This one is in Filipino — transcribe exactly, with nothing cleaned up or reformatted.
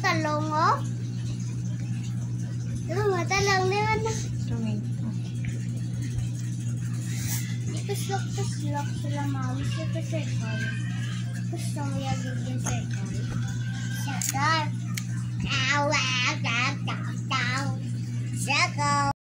talong, oh. Oh, talong naman na. Kuslok-kuslok sila, mami. Sekal-sekal. Gusto mo yan yung sekal. Sekal. Sekal. Sekal.